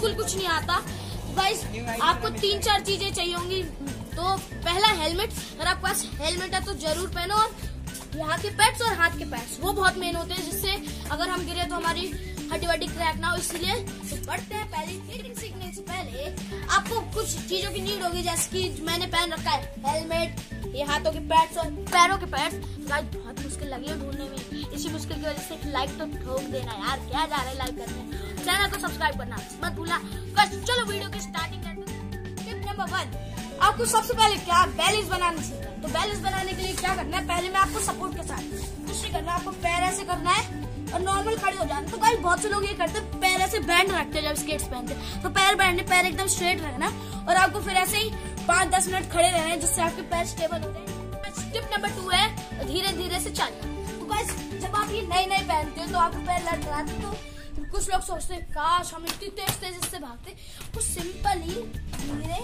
बिल्कुल कुछ नहीं आता। गाइस आपको 3-4 चीजें चाहिए होंगी। तो पहला हेलमेट, अगर आपके पास हेलमेट है तो जरूर पहनो। और यहाँ के पैड्स और हाथ के पैड्स वो बहुत मेन होते हैं, जिससे अगर हम गिरे तो हमारी हड्डी वड्डी क्रैक ना हो। इसलिए तो बढ़ते हैं। पहले स्केटिंग सीखने से पहले आपको कुछ चीजों की नीड होगी, जैसे कि मैंने पहन रखा है हेलमेट, ये हाथों के पैड्स और पैरों के पैड्स। गाइस बहुत मुश्किल लगी है ढूंढने में, इसी मुश्किल की वजह से लाइक तो ठोक देना यार, क्या जा रहा है लाइक करने, चैनल को सब्सक्राइब करना मत भूलना। बस चलो वीडियो की स्टार्टिंग करते हैं। टिप नंबर 1, आपको सबसे पहले क्या बैलेंस बनाना सीखना है। तो बैलेंस बनाने के लिए क्या करना है, पहले मैं आपको सपोर्ट के साथ कुछ नहीं करना है, आपको पैर ऐसे करना है और नॉर्मल खड़े हो जाना। तो गाइस बहुत से लोग ये करते हैं, पैर ऐसे बैंड रखते हैं जब स्केट्स पहनते हैं। तो पैर बैंड, पैर एकदम स्ट्रेट रखना और आपको फिर ऐसे ही 5-10 मिनट खड़े रहना है, जिससे आपके पैर स्टेबल हो जाए। टिप नंबर 2 है धीरे धीरे से चलना। तो गाइस जब आप ये नए पहनते हो तो आपके पैर लड़ रहा है, तो कुछ लोग सोचते हैं काश हम इतनी तेज से भागते। तो सिंपली धीरे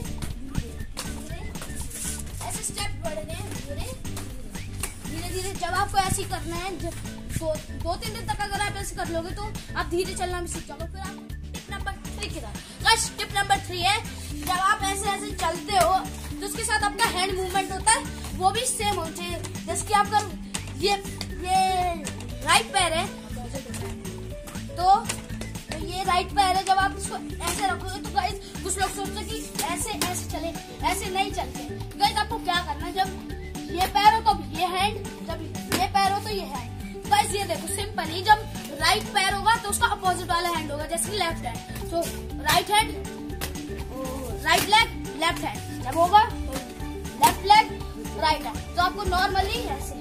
ऐसे स्टेप बढ़ने हैं, धीरे धीरे। जब आपको ऐसे करना है, 2-3 दिन तक अगर आप ऐसे कर लोगे तो आप धीरे चलना भी सीख जाओगे। फिर आप टिप नंबर 3 की तरफ। टिप नंबर 3 है, जब आप ऐसे चलते हो तो उसके साथ अपना हैंड मूवमेंट होता है वो भी सेम होना चाहिए। जैसे कि आपका ये राइट पैर है, तो ये राइट पैर है, जब आप इसको ऐसे रखोगे तो गाइस कुछ लोग सोचते हैं कि ऐसे चले, ऐसे नहीं चलते। गाइस आपको क्या करना है, जब ये पैर हो तो ये हैंड, जब ये पैर हो तो ये हैंड। गाइस ये देखो सिंपल ही, जब राइट पैर होगा तो उसका अपोजिट वाला हैंड होगा, जैसे लेफ्ट हैंड। तो right hand, right leg, left hand. जब होगा तो लेफ्ट लेग, राइट हैंड। तो आपको नॉर्मली ऐसे।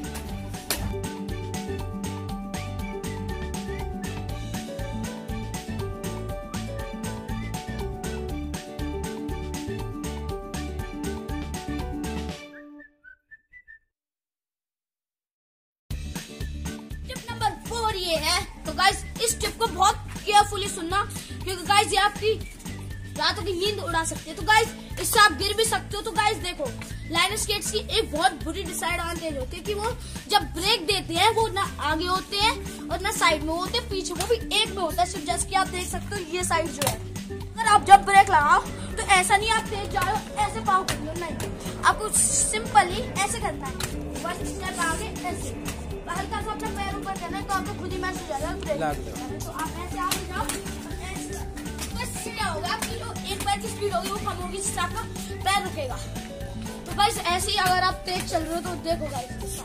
ये है तो गाइस इस टिप को बहुत केयरफुली सुनना, क्योंकि गाइस ये आपकी रातों की नींद उड़ा सकती है। तो गाइस इससे आप गिर भी सकते हो। तो गाइस देखो, लाइनर स्केट्स की एक बहुत बुरी डिसएडवांटेज होती है कि वो जब ब्रेक देते हैं वो ना आगे होते हैं और ना साइड में होते हैं, पीछे वो भी एक में होता है सिर्फ। जैसे कि आप देख सकते हो ये साइड जो है, अगर आप जब ब्रेक लगाओ तो ऐसा नहीं आप तेज जाओ ऐसे पाँव कर लो, नहीं, आपको सिंपली ऐसे करना है। बस स्टेप आगे ऐसे, हल्का सा अपना पैर ऊपर करना है तो आपको खुद ही महसूस हो जाएगा। तो आप ऐसे आगे जाओ, तो इससे क्या होगा, आपकी जो एक पैर की स्पीड होगी वो कम होगी, जिससे आपका पैर रुकेगा। तो गाइस ऐसे ही अगर आप तेज चल रहे हो तो देखो गाइस।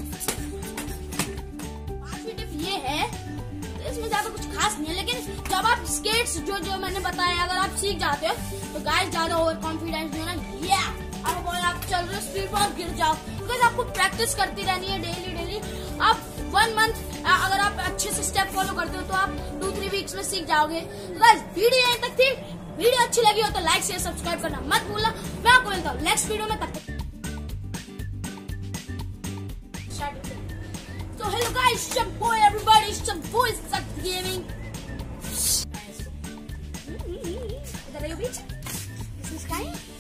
5वीं टिप ये है, तो इसमें ज्यादा कुछ खास नहीं है, लेकिन जब आप स्केट्स जो मैंने बताया अगर आप सीख जाते हो तो गाइस ज्यादा ओवर कॉन्फिडेंस नहीं होना। आप चल रहे हो स्पीड पर गिर जाओ, तो आपको प्रैक्टिस करती रहनी है डेली। आप 1 मंथ अगर आप अच्छे से स्टेप फॉलो करते हो तो आप 2-3 वीक्स में सीख जाओगे। तो गाइस वीडियो यहीं तक थी। वीडियो अच्छी लगी हो तो लाइक शेयर सब्सक्राइब करना मत भूलना। मैं आपको मिलता हूँ नेक्स्ट वीडियो में, तब तक। So hello guys, it's your boy everybody, it's your boy S.S.M.A Gaming. इधर आइए बीच, इसमें